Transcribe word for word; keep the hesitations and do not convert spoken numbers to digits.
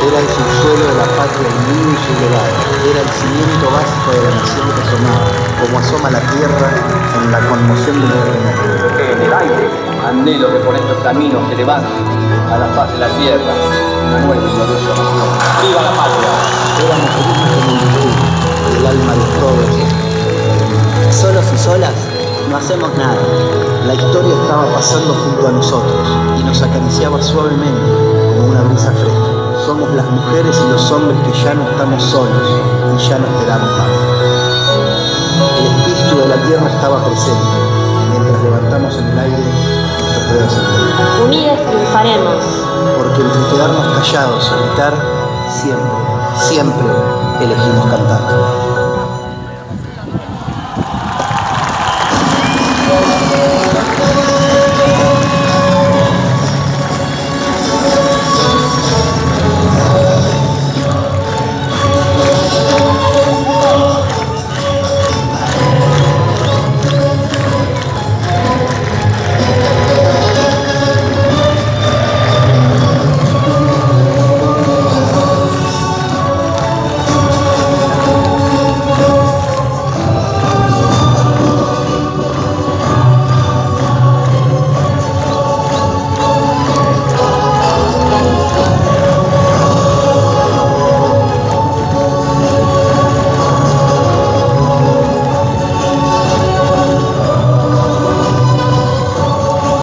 Era el subsuelo de la patria divino y sublevada. Era el cimiento básico de la nación que asomaba, como asoma la tierra en la conmoción del orden natural. En el aire, anhelo que por estos caminos se levante a la faz de la tierra una nueva y gloriosa nación. ¡Viva la patria! Éramos una comunidad y el alma de todos. Solos y solas no hacemos nada. La historia estaba pasando junto a nosotros y nos acariciaba suavemente como una brisa fresca. Somos las mujeres y los hombres que ya no estamos solos y ya no esperamos más. El espíritu de la tierra estaba presente mientras levantamos en el aire nuestros dedos en medio. Unidas triunfaremos. Porque entre quedarnos callados o gritar, siempre, siempre elegimos cantar.